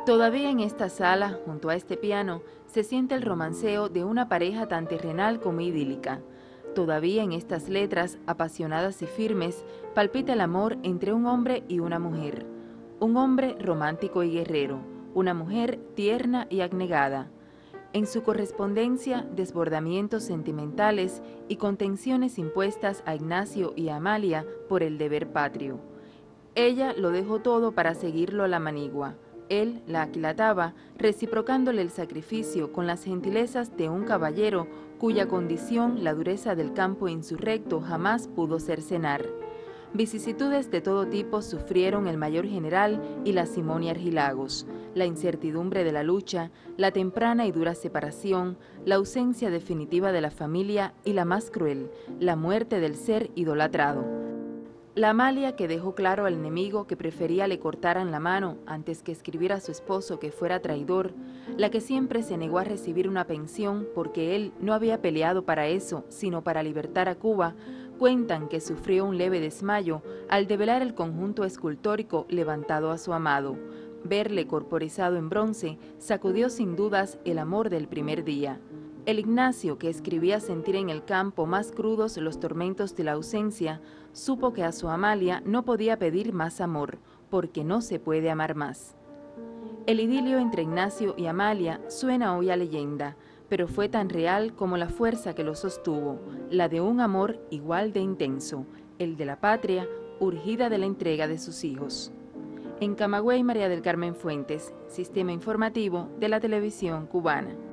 Todavía en esta sala, junto a este piano, se siente el romanceo de una pareja tan terrenal como idílica. Todavía en estas letras, apasionadas y firmes, palpita el amor entre un hombre y una mujer. Un hombre romántico y guerrero, una mujer tierna y abnegada. En su correspondencia, desbordamientos sentimentales y contenciones impuestas a Ignacio y a Amalia por el deber patrio. Ella lo dejó todo para seguirlo a la manigua. Él la aquilataba, reciprocándole el sacrificio con las gentilezas de un caballero cuya condición la dureza del campo insurrecto jamás pudo cercenar. Vicisitudes de todo tipo sufrieron el mayor general y la Simón Argilagos, la incertidumbre de la lucha, la temprana y dura separación, la ausencia definitiva de la familia y la más cruel, la muerte del ser idolatrado. La Amalia que dejó claro al enemigo que prefería le cortaran la mano antes que escribir a su esposo que fuera traidor, la que siempre se negó a recibir una pensión porque él no había peleado para eso, sino para libertar a Cuba, cuentan que sufrió un leve desmayo al develar el conjunto escultórico levantado a su amado. Verle corporizado en bronce sacudió sin dudas el amor del primer día. El Ignacio, que escribía sentir en el campo más crudos los tormentos de la ausencia, supo que a su Amalia no podía pedir más amor, porque no se puede amar más. El idilio entre Ignacio y Amalia suena hoy a leyenda, pero fue tan real como la fuerza que lo sostuvo, la de un amor igual de intenso, el de la patria, urgida de la entrega de sus hijos. En Camagüey, María del Carmen Fuentes, Sistema Informativo de la Televisión Cubana.